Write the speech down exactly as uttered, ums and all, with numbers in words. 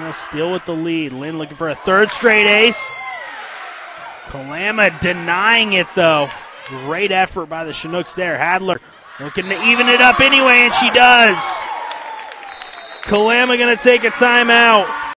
Kalama still with the lead. Lynn looking for a third straight ace. Kalama denying it, though. Great effort by the Chinooks there. Hadaller looking to even it up anyway, and she does. Kalama going to take a timeout.